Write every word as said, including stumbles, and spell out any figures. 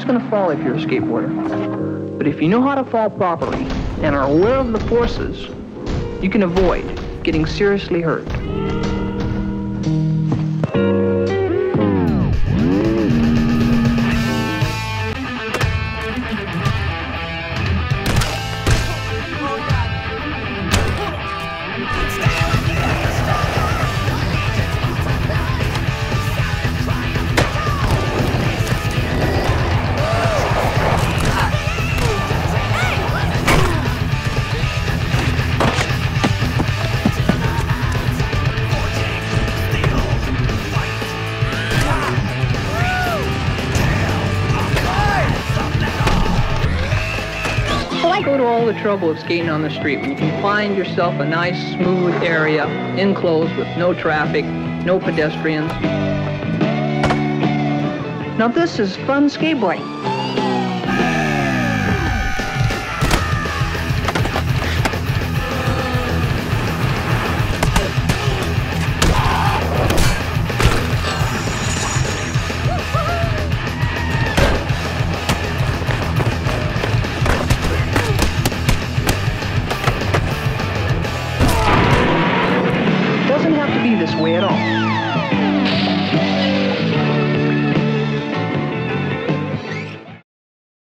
just going to fall if you're a skateboarder. But if you know how to fall properly and are aware of the forces, you can avoid getting seriously hurt. Why go to all the trouble of skating on the street when you can find yourself a nice, smooth area, enclosed with no traffic, no pedestrians? Now this is fun skateboarding. Doesn't have to be this way at all.